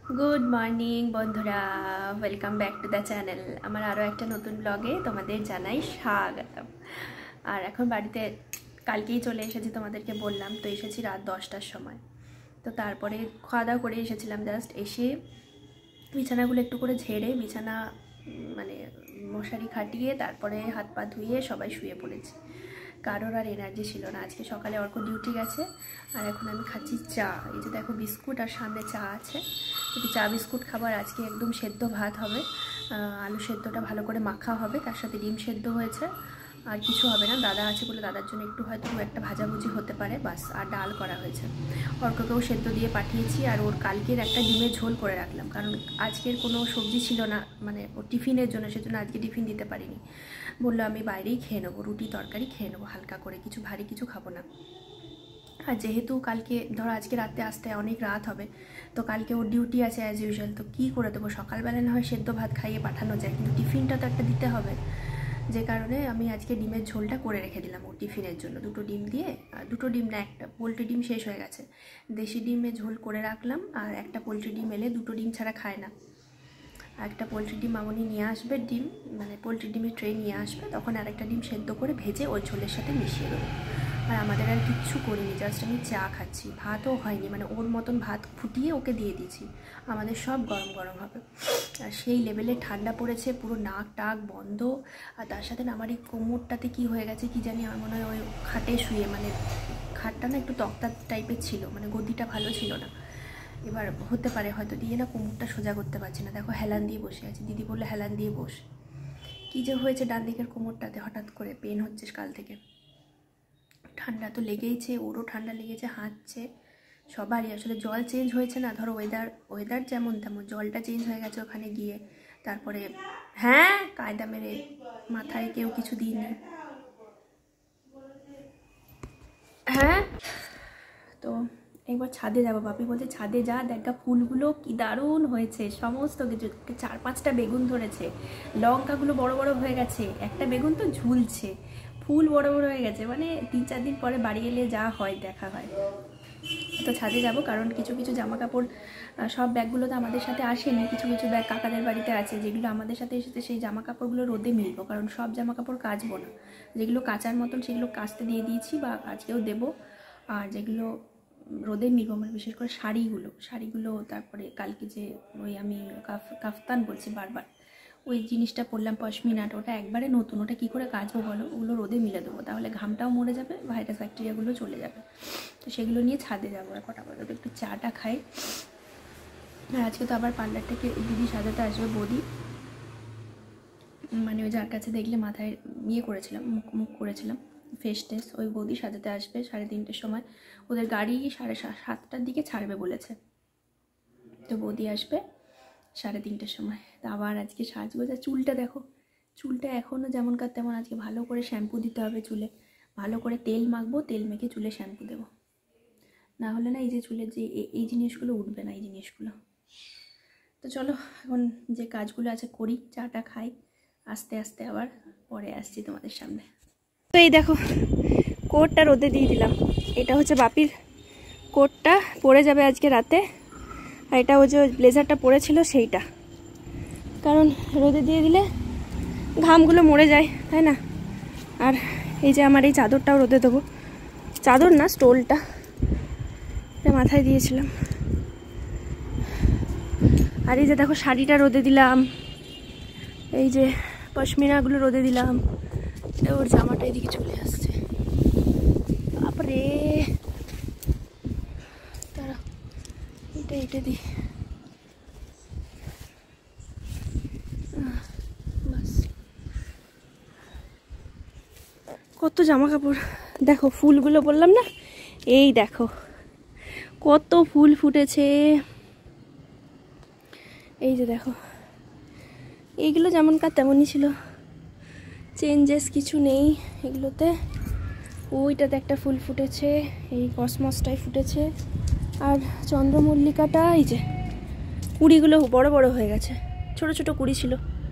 Good morning बंधुरा welcome back to the channel আমার আরও একটা নতুন ব্লগে তোমাদের জানাই স্বাগতম। আর এখন বাড়িতে কালকেই চলে এসেছি, তোমাদেরকে বললাম তো, এসেছি রাত 10টার সময়। তো তারপরে খাওয়া দাওয়া করে এসেছিলাম, জাস্ট এসে বিছানাগুলো একটু করে ঝেড়ে বিছানা মানে মশারি খাটিয়ে তারপরে হাত পা ধুয়ে সবাই শুয়ে পড়েছি। কারোর আর এনার্জি ছিল না। আজকে সকালে অর্ক ডিউটি গেছে আর এখন আমি খাচ্ছি চা। এই যে দেখো বিস্কুট আর সামনে চা আছে, একটু চা বিস্কুট খাবার। আজকে একদম সেদ্ধ ভাত হবে, আলু সেদ্ধটা ভালো করে মাখা হবে, তার সাথে ডিম সেদ্ধ হয়েছে, আর কিছু হবে না। দাদা আছে বলে দাদার জন্য একটু হয়তো একটা ভাজাভুজি হতে পারে বাস, আর ডাল করা হয়েছে। অর্ককেও সেদ্ধ দিয়ে পাঠিয়েছি, আর ওর কালকের একটা ডিমের ঝোল করে রাখলাম, কারণ আজকের কোনো সবজি ছিল না মানে ওর টিফিনের জন্য, সেজন্য আজকে টিফিন দিতে পারিনি। বললো আমি বাইরেই খেয়ে নেবো, রুটি তরকারি খেয়ে নেবো হালকা করে, কিছু ভারী কিছু খাবো না। আর যেহেতু কালকে ধরো আজকে রাতে আসতে অনেক রাত হবে, তো কালকে ওর ডিউটি আছে অ্যাজ ইউজুয়াল, তো কী করে দেবো? সকালবেলা না হয় সেদ্ধ ভাত খাইয়ে পাঠানো যায়, কিন্তু টিফিনটা তো একটা দিতে হবে। যে কারণে আমি আজকে ডিমের ঝোলটা করে রেখে দিলাম ওর টিফিনের জন্য। দুটো ডিম দিয়ে, দুটো ডিম না, একটা পোলট্রি ডিম শেষ হয়ে গেছে, দেশি ডিমে ঝোল করে রাখলাম। আর একটা পোলট্রি ডিম এলে, দুটো ডিম ছাড়া খায় না, আর একটা পোলট্রি ডিম মামনি নিয়ে আসবে, ডিম মানে পোলট্রি ডিমের ট্রে নিয়ে আসবে, তখন আরেকটা ডিম সেদ্ধ করে ভেজে ওই ঝোলের সাথে মিশিয়ে দেবো। আর আমাদের আর কিচ্ছু করিনি, জাস্ট আমি চা খাচ্ছি, ভাতও হয়নি, মানে ওর মতন ভাত ফুটিয়ে ওকে দিয়ে দিয়েছি। আমাদের সব গরম গরম হবে। আর সেই লেভেলে ঠান্ডা পড়েছে, পুরো নাক টাক বন্ধ। আর তার সাথে না আমার এই কোমরটাতে কী হয়ে গেছে কি জানি, আমার মনে হয় ওই খাটে শুয়ে, মানে খাটটা না একটু তক্তা টাইপের ছিল, মানে গদিটা ভালো ছিল না। এবার হতে পারে হয়তো দিয়ে না কোমরটা সোজা করতে পারছি না। দেখো হেলান দিয়ে বসে আছি, দিদি বললে হেলান দিয়ে বস। কী যে হয়েছে ডান দিকের কোমরটাতে, হঠাৎ করে পেন হচ্ছে কাল থেকে। ঠান্ডা তো লেগেইছে, ওরও ঠান্ডা লেগেছে, হাঁচছে সবারই। আসলে জল চেঞ্জ হয়েছে না, ধরো ওয়েদার যেমন তেমন, জলটা চেঞ্জ হয়ে গেছে ওখানে গিয়ে। তারপরে হ্যাঁ, কায়দা মেরে মাথায় কেউ কিছু দিইনি। হ্যাঁ, তো একবার ছাদে যাবো, বাপি বলছে ছাদে যা, দেখা ফুলগুলো কি দারুণ হয়েছে, সমস্ত কিছু। 4-5টা বেগুন ধরেছে, লঙ্কাগুলো বড় বড় হয়ে গেছে, একটা বেগুন তো ঝুলছে, ফুল বড় বড় হয়ে গেছে। মানে 3-4 দিন পরে বাড়ি এলে যা হয় দেখা হয়। তো ছাদে যাব, কারণ কিছু কিছু জামা কাপড়, সব ব্যাগগুলো তো আমাদের সাথে আসেনি, কিছু কিছু ব্যাগ কাকাদের বাড়িতে আছে, যেগুলো আমাদের সাথে এসেছে সেই জামা কাপড়গুলো রোদে মিলবো, কারণ সব জামা কাপড় কাচবো না। যেগুলো কাচার মতন সেগুলো কাচতে দিয়ে দিয়েছি, বা আজকেও দেবো। আর যেগুলো রোদে মিলবো, মানে বিশেষ করে শাড়িগুলো, তারপরে কালকে যে ওই আমি কাফতান বলছি বারবার, ওই জিনিসটা পরলাম পশমিনাটা, ওটা একবারে নতুন, ওটা কী করে কাচবো বলো? ওগুলো রোদে মিলে দেবো, তাহলে ঘামটাও মরে যাবে, ভাইরাস ব্যাকটেরিয়াগুলো চলে যাবে। তো সেগুলো নিয়ে ছাদে যাবো। আর কটা বাজে, একটু চাটা খাই। আর আজকে তো আবার পার্লার থেকে দিদি সাজাতে আসবে, বৌদি, মানে ওই যার কাছে দেখলে মাথায় ইয়ে করেছিলাম, মুখ করেছিলাম ফেস টেস্ট, ওই বৌদি সাজাতে আসবে 3:30টার সময়। ওদের গাড়ি 7:30টার দিকে ছাড়বে বলেছে, তো বৌদি আসবে 3:30টার সময়। তা আবার আজকে সাজবো। যা চুলটা দেখো, চুলটা এখনও যেমনকার তেমন। আজকে ভালো করে শ্যাম্পু দিতে হবে চুলে, ভালো করে তেল মাখবো, তেল মেখে চুলে শ্যাম্পু দেবো, না হলে না এই যে চুলের যে এই জিনিসগুলো উঠবে না, এই জিনিসগুলো। তো চলো এখন যে কাজগুলো আছে করি, চাটা খাই, আস্তে আস্তে আবার পরে আসছি তোমাদের সামনে। তো এই দেখো কোটটা রোদে দিয়ে দিলাম, এটা হচ্ছে বাপির কোটটা, পরে যাবে আজকে রাতে। আর এটা ওই যে ব্লেজারটা পরেছিল সেইটা, কারণ রোদে দিয়ে দিলে ঘামগুলো মরে যায়, তাই না? আর এই যে আমার এই চাদরটাও রোদে দেবো, চাদর না স্টোলটা, এটা মাথায় দিয়েছিলাম। আর এই যে দেখো শাড়িটা রোদে দিলাম, এই যে পশমিনাগুলো রোদে দিলাম। ওর জামাটা এদিকে চলে আসছে, বাপরে, তারা এটা দিই, বাস। কত জামা কাপড় দেখো, ফুলগুলো বললাম না, এই দেখো কত ফুল ফুটেছে, এই যে দেখো। এইগুলো যেমনকার তেমনই ছিল, চেঞ্জেস কিছু নেই এগুলোতে। ওইটাতে একটা ফুল ফুটেছে, এই কসমসটাই ফুটেছে, আর চন্দ্রমল্লিকাটা এই যে কুড়িগুলো বড় বড় হয়ে গেছে, ছোট ছোট কুড়ি ছিল।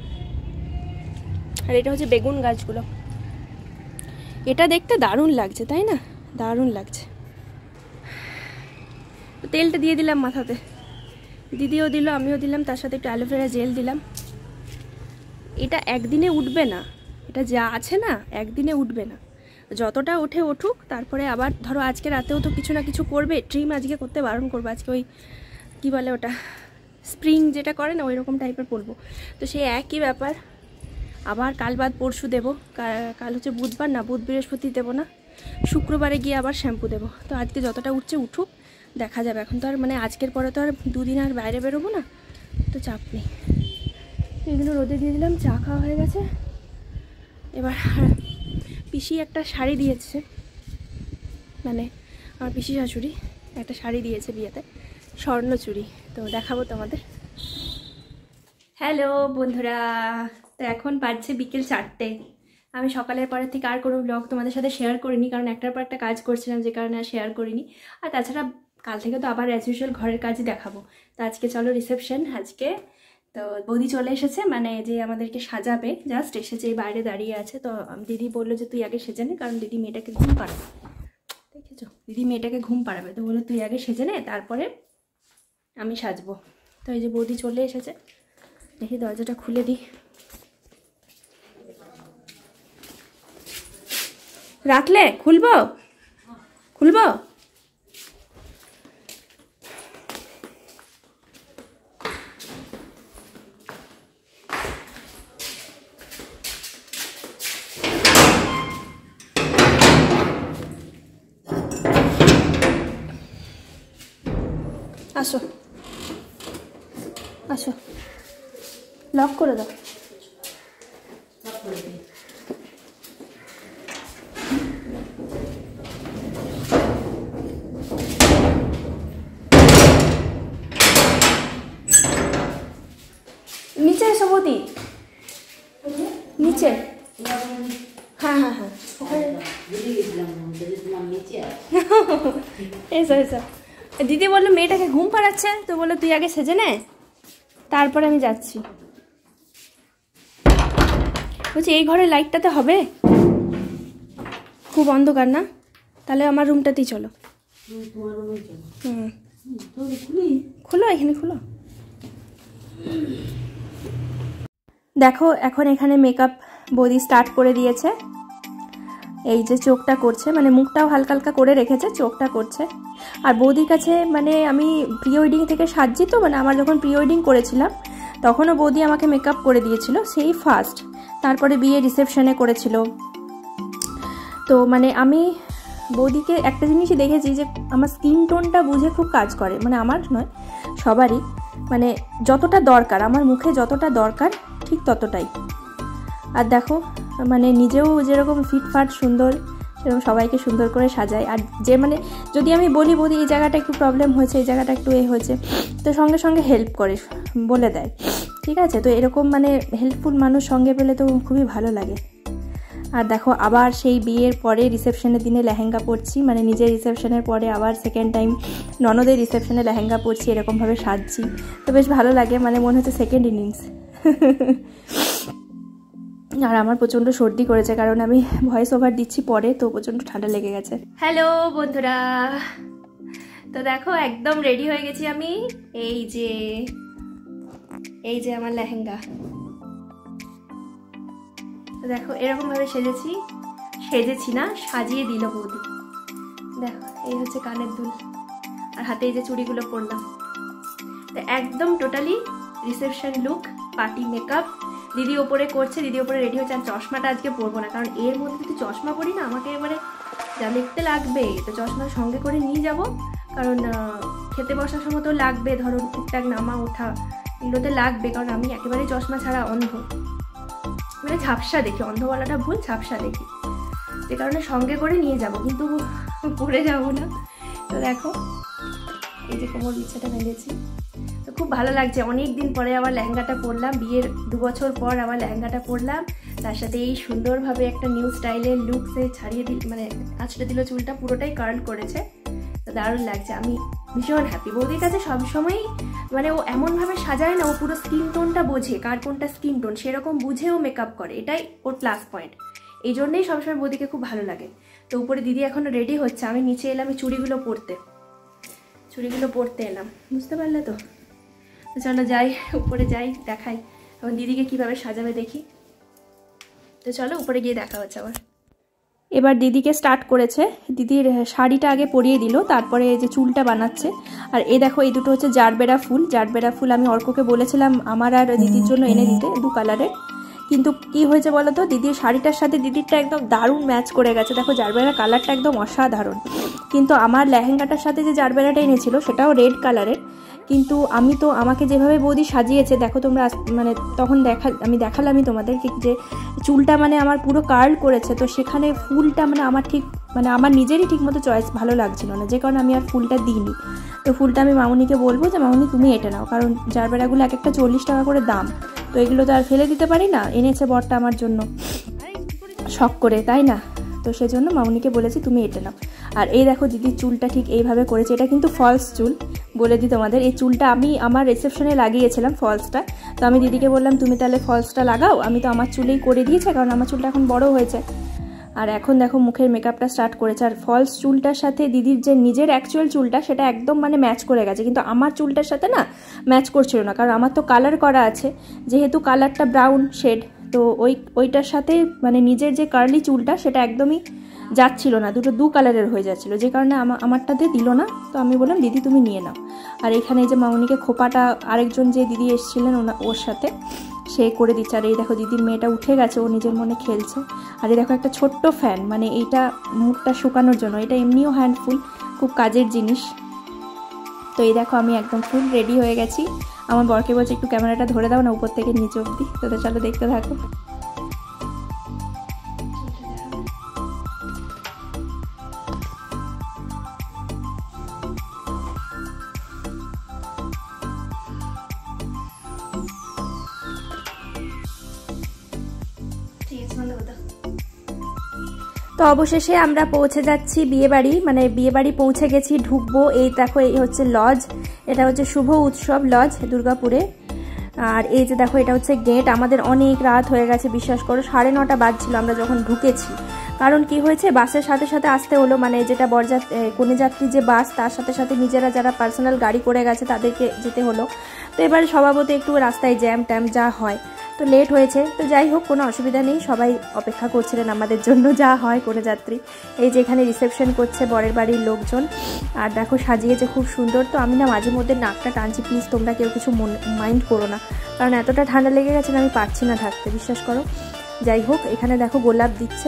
আর এটা হচ্ছে বেগুন গাছগুলো, এটা দেখতে দারুণ লাগছে, তাই না? দারুণ লাগছে। তেলটা দিয়ে দিলাম মাথাতে, দিদিও দিল, আমিও দিলাম, তার সাথে একটু অ্যালোভেরা জেল দিলাম। এটা একদিনে উঠবে না, এটা যা আছে না একদিনে উঠবে না, যতটা ওঠে উঠুক। তারপরে আবার ধরো আজকে রাতেও তো কিছু না কিছু করবে, ট্রিম আজকে করতে বারণ করবো। আজকে ওই কী বলে ওটা, স্প্রিং যেটা করে না, ওই রকম টাইপের পরবো। তো সেই একই ব্যাপার, আবার কাল বাদ পরশু দেবো। কাল হচ্ছে বুধবার, না বুধ বৃহস্পতি দেবো না, শুক্রবারে গিয়ে আবার শ্যাম্পু দেবো। তো আজকে যতটা উঠছে উঠুক, দেখা যাবে। এখন তো আর মানে আজকের পরে তো আর দুদিন আর বাইরে বেরোবো না, তো চাপ নেই। এগুলো রোদে দিয়ে দিলাম, চা খাওয়া হয়ে গেছে। এবার পিসি একটা শাড়ি দিয়েছে, মানে আমার পিসি শাশুড়ি একটা শাড়ি দিয়েছে বিয়েতে, স্বর্ণচুড়ি, তো দেখাবো তোমাদের। হ্যালো বন্ধুরা, তো এখন বাজছে বিকেল 4টে। আমি সকালের পরের থেকে আর কোনো ব্লগ তোমাদের সাথে শেয়ার করিনি, কারণ একটার পর একটা কাজ করছিলাম, যে কারণে আর শেয়ার করিনি। আর তাছাড়া কাল থেকে তো আবার অ্যাজ ইউজুয়াল ঘরের কাজই দেখাবো। তো আজকে চলো রিসেপশন আজকে। তো বৌদি চলে এসেছে, মানে যে আমাদেরকে সাজাবে জাস্ট এসেছে, এই বাইরে দাঁড়িয়ে আছে। তো দিদি বললো যে তুই আগে সেজে নে, কারণ দিদি মেয়েটাকে ঘুম পাড়াবে, দেখেছো, দিদি মেয়েটাকে ঘুম পাড়াবে। তো বললো তুই আগে সেজে নে, তারপরে আমি সাজবো। তো এই যে বৌদি চলে এসেছে, দেখি দরজাটা খুলে দিই। রাখলে খুলবো, খুলবো। আসো আসো, লক করে দাও। নিচে এসো বৌদি, নিচে। হ্যাঁ হ্যাঁ হ্যাঁ, এসো এসো। দিদি বললো মেয়েটাকে ঘুম পাড়াচ্ছে, তো বললো তুই আগে সেজে নে, তারপরে আমি যাচ্ছি। বলছি এই ঘরের লাইটটাতে হবে, খুব অন্ধকার না, তাহলে আমার রুমটাতেই চলো। হুম, খুলো, এখানে খুলো। দেখো এখন এখানে মেকআপ বৌদি স্টার্ট করে দিয়েছে। এই যে চোখটা করছে, মানে মুখটাও হালকা হালকা করে রেখেছে, চোখটা করছে। আর বৌদির কাছে মানে আমি প্রি ওয়েডিং থেকে সাজছি, তো মানে আমার যখন প্রি ওয়েডিং করেছিলাম তখনও বৌদি আমাকে মেকআপ করে দিয়েছিল, সেই ফার্স্ট। তারপরে বিয়ে রিসেপশনে করেছিল। তো মানে আমি বৌদিকে একটা জিনিসই দেখেছি, যে আমার স্কিন টোনটা বুঝে খুব কাজ করে, মানে আমার নয় সবারই, মানে যতটা দরকার আমার মুখে, যতটা দরকার ঠিক ততটাই। আর দেখো মানে নিজেও যেরকম ফিটফাট সুন্দর, সেরকম সবাইকে সুন্দর করে সাজায়। আর যে মানে যদি আমি বলি বৌদি এই জায়গাটা একটু প্রবলেম হয়েছে, এই জায়গাটা একটু হয়েছে, তো সঙ্গে সঙ্গে হেল্প করে, বলে দেয়, ঠিক আছে। তো এরকম মানে হেল্পফুল মানুষ সঙ্গে পেলে তো খুবই ভালো লাগে। আর দেখো আবার সেই বিয়ের পরে রিসেপশনের দিনে লেহেঙ্গা পরছি, মানে নিজের রিসেপশনের পরে আবার সেকেন্ড টাইম ননদের রিসেপশনে লেহেঙ্গা পরছি, এরকমভাবে সাজছি, তো বেশ ভালো লাগে, মানে মনে হচ্ছে সেকেন্ড ইনিংস। আর আমার প্রচণ্ড সর্দি করেছে, কারণ আমি ভয়েস ওভার দিচ্ছি পরে, তো প্রচণ্ড ঠান্ডা লেগে গেছে। হ্যালো বন্ধুরা, তো দেখো একদম রেডি হয়ে গেছি আমি। এই যে আমার লেহেঙ্গা, তো দেখো এরকমভাবে সেজেছি না, সাজিয়ে দিল বৌদি। দেখো এই হচ্ছে কানের দুল, আর হাতে এই যে চুড়িগুলো পরলাম। তো একদম totally reception look, party makeup. দিদি ওপরে করছে, দিদি ওপরে রেডি হচ্ছে। আর চশমাটা আজকে পরবো না, কারণ এর মধ্যে যদি চশমা পরি না আমাকে এবারে যা দেখতে লাগবে। তো চশমা সঙ্গে করে নিয়ে যাব, কারণ খেতে বসার সময় তো লাগবে, ধরো টুকটাক নামা ওঠা এগুলোতে লাগবে, কারণ আমি একেবারেই চশমা ছাড়া অন্ধ, মানে ঝাপসা দেখি, অন্ধ বলাটা ভুল, ঝাপসা দেখি, যে কারণে সঙ্গে করে নিয়ে যাব, কিন্তু পরে যাব না। তো দেখো এই যে কোমর বিছাটা বেঁধেছি, তো খুব ভালো লাগছে। অনেক দিন পরে আবার লেহেঙ্গাটা পরলাম, বিয়ের 2 বছর পর আবার লেহেঙ্গাটা পরলাম। তার সাথে এই সুন্দরভাবে একটা নিউ স্টাইলের লুক সে ছাড়িয়ে দিল, মানে আঁচড়ে দিল চুলটা, পুরোটাই কার্ল করেছে, তো দারুণ লাগছে। আমি ভীষণ হ্যাপি। বৌদির কাছে সবসময়ই মানে ও এমনভাবে সাজায় না, ও পুরো স্কিন টোনটা বোঝে, কার কোনটা স্কিন টোন সেরকম বুঝে ও মেকআপ করে, এটাই ওর প্লাস পয়েন্ট। এই জন্যেই সবসময় বৌদিকে খুব ভালো লাগে। তো উপরে দিদি এখনও রেডি হচ্ছে, আমি নিচে এলাম এই চুড়িগুলো পরতে এলাম, বুঝতে পারলে তো। তো চলো যাই, উপরে যাই, দেখাই এখন দিদিকে কীভাবে সাজাবে দেখি। তো চলো উপরে গিয়ে দেখা হচ্ছে আবার। এবার দিদিকে স্টার্ট করেছে, দিদির শাড়িটা আগে পরিয়ে দিল, তারপরে এই যে চুলটা বানাচ্ছে। আর এই দেখো এই দুটো হচ্ছে জারবেরা ফুল। জারবেরা ফুল আমি অর্ককে বলেছিলাম আমার আর দিদির জন্য এনে দিতে, 2 কালারের। কিন্তু কি হয়েছে বলো তো, দিদির শাড়িটার সাথে দিদিরটা একদম দারুণ ম্যাচ করে গেছে। দেখো জারবেরা কালারটা একদম অসাধারণ। কিন্তু আমার লেহেঙ্গাটার সাথে যে জারবেরাটা এনেছিল সেটাও রেড কালারের, কিন্তু আমি তো আমাকে যেভাবে বৌদি সাজিয়েছে দেখো তোমরা, মানে তখন আমি দেখালামই তোমাদের যে চুলটা মানে আমার পুরো কার্ল করেছে, তো সেখানে ফুলটা মানে আমার ঠিক মানে আমার নিজেরই ঠিক মতো চয়েস ভালো লাগছিল না, যে কারণে আমি আর ফুলটা দিইনি। তো ফুলটা আমি মামুনিকে বলবো যে মামুনি তুমি এটা নাও, কারণ জারবেরাগুলো এক একটা 40 টাকা করে দাম, তো এগুলো তো আর ফেলে দিতে পারি না, এনেছে বরটা আমার জন্য শখ করে, তাই না? তো সেজন্য মামুনিকে বলেছি তুমি এটা নাও। আর এই দেখো দিদির চুলটা ঠিক এইভাবে করেছে, এটা কিন্তু ফলস চুল বলে দিই তোমাদের। এই চুলটা আমি আমার রিসেপশনে লাগিয়েছিলাম ফলসটা, তো আমি দিদিকে বললাম তুমি তাহলে ফলসটা লাগাও, আমি তো আমার চুলেই করে দিয়েছে, কারণ আমার চুলটা এখন বড় হয়েছে। আর এখন দেখো মুখের মেকআপটা স্টার্ট করেছে, আর ফলস চুলটার সাথে দিদির যে নিজের অ্যাকচুয়াল চুলটা সেটা একদম মানে ম্যাচ করে গেছে, কিন্তু আমার চুলটার সাথে না ম্যাচ করছিল না, কারণ আমার তো কালার করা আছে, যেহেতু কালারটা ব্রাউন শেড, তো ওইটার সাথে মানে নিজের যে কার্লি চুলটা সেটা একদমই যাচ্ছিল না, দুটো 2 কালারের হয়ে যাচ্ছিলো, যে কারণে আমারটাতে দিল না। তো আমি বললাম দিদি তুমি নিয়ে নাও। আর এখানে যে মামুনিকে খোপাটা আরেকজন যে দিদি এসেছিলেন ওর সাথে সে করে দিচ্ছে। আর এই দেখো দিদির মেয়েটা উঠে গেছে, ও নিজের মনে খেলছে। আর এই দেখো একটা ছোট্ট ফ্যান, মানে এইটা মুখটা শুকানোর জন্য, এটা এমনিও হ্যান্ডফুল, খুব কাজের জিনিস। তো এই দেখো আমি একদম ফুল রেডি হয়ে গেছি। আমার বরকে বলছে একটু ক্যামেরাটা ধরে দাও না উপর থেকে নিচে অবধি, তো চলো দেখতে থাকো। তো অবশেষে আমরা পৌঁছে যাচ্ছি বিয়েবাড়ি, মানে বিয়েবাড়ি পৌঁছে গেছি, ঢুকবো। এই দেখো এই হচ্ছে লজ, এটা হচ্ছে শুভ উৎসব লজ দুর্গাপুরে। আর এই যে দেখো এটা হচ্ছে গেট। আমাদের অনেক রাত হয়ে গেছে, বিশ্বাস করো 9:30 বাজছিল আমরা যখন ঢুকেছি। কারণ কি হয়েছে, বাসের সাথে সাথে আসতে হলো, মানে যেটা কনেযাত্রী যে বাস তার সাথে সাথে নিজেরা যারা পার্সোনাল গাড়ি করে গেছে তাদেরকে যেতে হলো। তো এবার স্বভাবতই একটু রাস্তায় জ্যাম ট্যাম যা হয়, তো লেট হয়েছে। তো যাই হোক কোনো অসুবিধা নেই, সবাই অপেক্ষা করছিলেন আমাদের জন্য, যা হয় কনেযাত্রী। এই যে এখানে রিসেপশন করছে বরের বাড়ির লোকজন, আর দেখো সাজিয়েছে খুব সুন্দর। তো আমি না মাঝে মধ্যে নাকটা টানছি, প্লিজ তোমরা কেউ কিছু মাইন্ড করো না, কারণ এতটা ঠান্ডা লেগে গেছে না, আমি পারছি না থাকতে, বিশ্বাস করো। যাই হোক এখানে দেখো গোলাপ দিচ্ছে।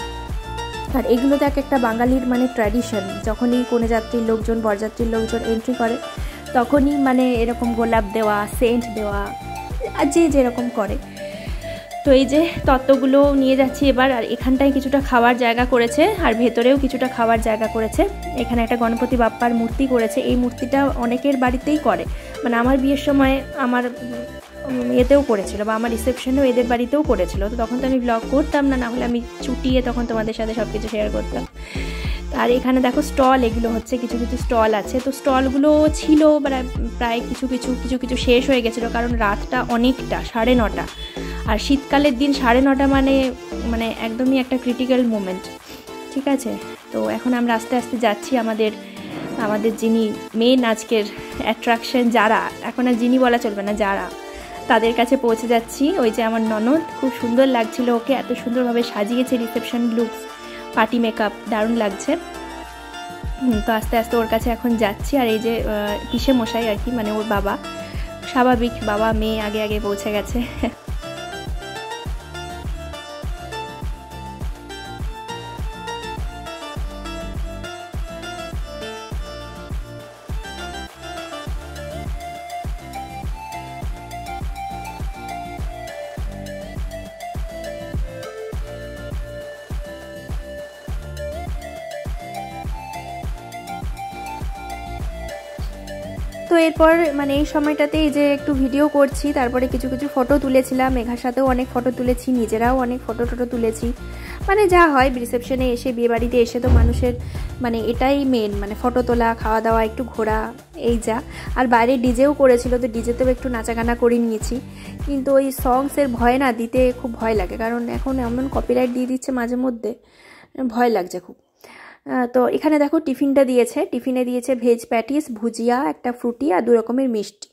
আর এগুলো তো একটা বাঙালির মানে ট্র্যাডিশন, যখনই কনেযাত্রীর লোকজন বরযাত্রীর লোকজন এন্ট্রি করে তখনই মানে এরকম গোলাপ দেওয়া, সেন্ট দেওয়া, আর যে যেরকম করে। তো এই যে তত্ত্বগুলো নিয়ে যাচ্ছি এবার। আর এখানটায় কিছুটা খাওয়ার জায়গা করেছে, আর ভেতরেও কিছুটা খাওয়ার জায়গা করেছে। এখানে একটা গণপতি বাপ্পার মূর্তি করেছে, এই মূর্তিটা অনেকের বাড়িতেই করে, মানে আমার বিয়ের সময় আমার এতেও করেছিল, বা আমার রিসেপশনেও এদের বাড়িতেও করেছিল। তো তখন তো আমি ব্লগ করতাম না, নাহলে আমি চুটিয়ে তখন তোমাদের সাথে সব কিছু শেয়ার করতাম। আর এখানে দেখো স্টল, এগুলো হচ্ছে কিছু কিছু স্টল আছে। তো স্টলগুলো ছিল প্রায় কিছু কিছু শেষ হয়ে গেছিলো, কারণ রাতটা অনেকটা 9:30, আর শীতকালের দিন 9:30 মানে একদমই একটা ক্রিটিক্যাল মোমেন্ট, ঠিক আছে। তো এখন আমরা আস্তে আস্তে যাচ্ছি আমাদের যিনি মেন আজকের অ্যাট্রাকশন, যারা, এখন আর যিনি বলা চলবে না, যারা, তাদের কাছে পৌঁছে যাচ্ছি। ওই যে আমার ননদ, খুব সুন্দর লাগছিল ওকে, এত সুন্দরভাবে সাজিয়েছে, রিসেপশন লুকস, পার্টি মেকআপ, দারুণ লাগছে। তো আস্তে আস্তে ওর কাছে এখন যাচ্ছি। আর এই যে পিসে মশাই আর কি, মানে ওর বাবা, স্বাভাবিক বাবা মেয়ে আগে আগে পৌঁছে গেছে। তো এরপর মানে এই সময়টাতে এই যে একটু ভিডিও করছি, তারপরে কিছু কিছু ফটো তুলেছিলাম, মেঘার সাথেও অনেক ফটো তুলেছি, নিজেরাও অনেক ফটো তুলেছি। মানে যা হয় রিসেপশনে এসে, বিয়েবাড়িতে এসে তো মানুষের মানে এটাই মেন, মানে ফটো তোলা, খাওয়া দাওয়া, একটু ঘোরা, এই যা। আর বাইরে ডিজেও করেছিল, তো ডিজেতেও একটু নাচাগানা করে নিয়েছি, কিন্তু ওই সংসের ভয় না, দিতে খুব ভয় লাগে, কারণ এখন এমন কপিরাইট দিয়ে দিচ্ছে মাঝে মধ্যে, ভয় লাগছে খুব। তো এখানে দেখো টিফিনটা দিয়েছে, টিফিনে দিয়েছে ভেজ প্যাটিস, ভুজিয়া, একটা ফ্রুটি, আর 2 রকমের মিষ্টি।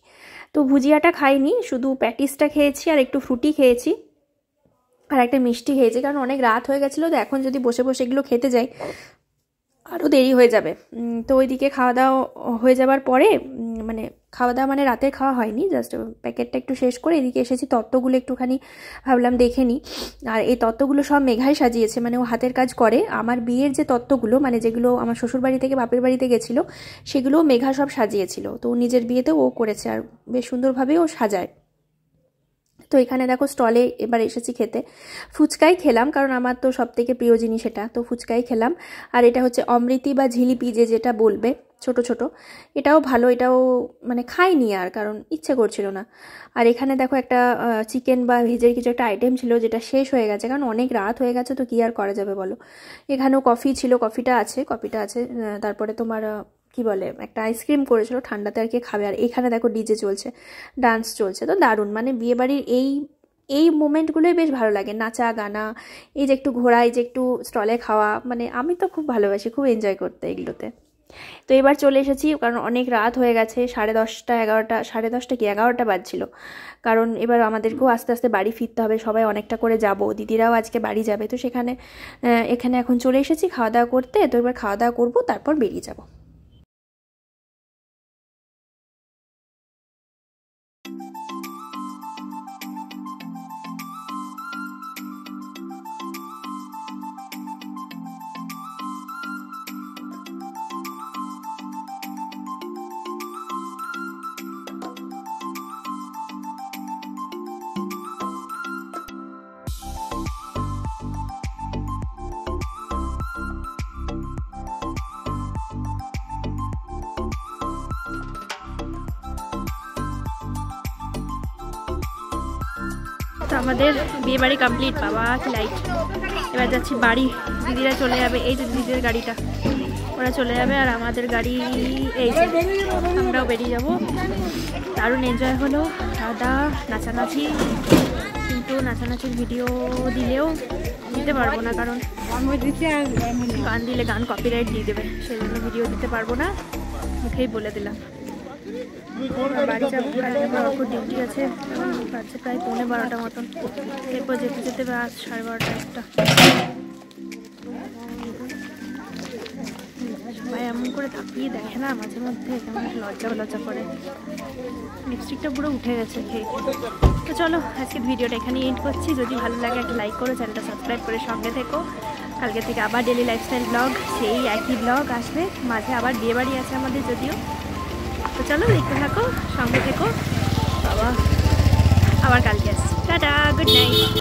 তো ভুজিয়াটা খাইনি, শুধু প্যাটিসটা খেয়েছি আর একটু ফ্রুটি খেয়েছি আর একটা মিষ্টি খেয়েছি, কারণ অনেক রাত হয়ে গেছিলো। তো এখন যদি বসে বসে এগুলো খেতে যাই আরও দেরি হয়ে যাবে। তো ওইদিকে খাওয়া দাওয়া হয়ে যাবার পরে, মানে খাওয়া দাওয়া মানে রাতের খাওয়া হয়নি, জাস্ট প্যাকেটটা একটু শেষ করে এদিকে এসেছি, তত্ত্বগুলো একটুখানি ভাবলাম দেখে নিই। আর এই তত্ত্বগুলো সব মেঘাই সাজিয়েছে, মানে ও হাতের কাজ করে। আমার বিয়ের যে তত্ত্বগুলো, মানে যেগুলো আমার শ্বশুর বাড়ি থেকে বাপের বাড়িতে গেছিলো, সেগুলোও মেঘা সব সাজিয়েছিল। তো নিজের বিয়েতেও ও করেছে আর বেশ সুন্দরভাবে ও সাজায়। তো এখানে দেখো স্টলে এবার এসেছি খেতে, ফুচকাই খেলাম, কারণ আমার তো সব থেকে প্রিয় জিনিস এটা, তো ফুচকাই খেলাম। আর এটা হচ্ছে অমৃতি বা ঝিলিপি যেটা বলবে, ছোট ছোট, এটাও ভালো, এটাও মানে খাইনি আর, কারণ ইচ্ছে করছিল না। আর এখানে দেখো একটা চিকেন বা ভেজের কিছু একটা আইটেম ছিল, যেটা শেষ হয়ে গেছে, কারণ অনেক রাত হয়ে গেছে, তো কি আর করা যাবে বলো। এখানেও কফি ছিল, কফিটা আছে। তারপরে তোমার কি বলে, একটা আইসক্রিম করেছিল, ঠান্ডাতে আর কি খাবে। আর এখানে দেখো ডিজে চলছে, ডান্স চলছে, তো দারুণ। মানে বিয়েবাড়ির এই মোমেন্টগুলোই বেশ ভালো লাগে, নাচা গানা, এই যে একটু ঘোরা, এই যে একটু স্টলে খাওয়া, মানে আমি তো খুব ভালোবাসি, খুব এনজয় করতে এগুলোতে। তো এবার চলে এসেছি, কারণ অনেক রাত হয়ে গেছে, 10:30 11টা, 10:30 কি 11টা বাজছিল। কারণ এবার আমাদেরকেও আস্তে আস্তে বাড়ি ফিরতে হবে, সবাই অনেকটা করে যাব, দিদিরাও আজকে বাড়ি যাবে। তো এখানে এখন চলে এসেছি খাওয়া দাওয়া করতে। তো এবার খাওয়া দাওয়া করবো, তারপর বেরিয়ে যাব। তো আমাদের বিয়ে বাড়ি কমপ্লিট, বাবা কি লাইট। এবার যাচ্ছি বাড়ি, দিদিরা চলে যাবে, এই যে দিদিদের গাড়িটা, ওরা চলে যাবে, আর আমাদের গাড়ি এই যে, আমরাও বেরিয়ে যাবো। দারুণ এনজয় হলো, খাওয়া দাওয়া, নাচানাচি। কিন্তু নাচানাচির ভিডিও দিলেও দিতে পারবো না, কারণ গান দিলে গান কপিরাইট দিয়ে দেবে, সেই জন্য ভিডিও দিতে পারবো না, মুখেই বলে দিলাম। বাড়ি যাবো, কালকে আমার অল্প ডিউটি আছে, বাচ্চা প্রায় 11:15 মতন, এরপর যেতে যেতে রাত 12:30 একটা। সবাই এমন করে তাকিয়ে দেখে না মাঝে মধ্যে, কেমন লজ্জা করে। লিপস্টিকটা পুরো উঠে গেছে খেয়ে। তো চলো আজকের ভিডিওটা এখানে এন্ড করছি। যদি ভালো লাগে একটা লাইক করো, চ্যানেলটা সাবস্ক্রাইব করে সঙ্গে থেকো। কালকে থেকে আবার ডেলি লাইফস্টাইল ব্লগ, সেই একই ব্লগ আসবে, মাঝে আবার বিয়ে বাড়ি আছে আমাদের যদিও। তো চলো দেখতে থাকো, সঙ্গে থেকো, বাবা আবার কালকে আসছি। Ta-ta, good night.